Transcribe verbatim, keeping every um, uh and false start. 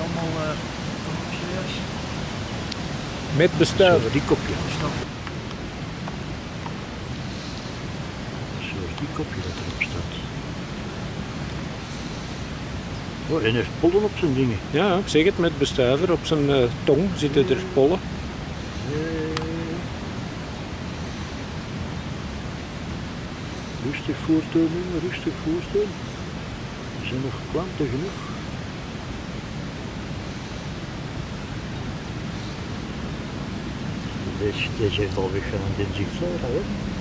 allemaal uh, serieus? Met bestuiver. Die kopje. Zoals die kopje dat erop staat. Oh, en hij heeft pollen op zijn dingen. Ja, ik zeg het, met bestuiver op zijn uh, tong zitten er pollen. Rustig voortdoen, rustig voortdoen. Er zijn nog klanten genoeg. Deze, deze heeft alweer gaan een densiflora, hè?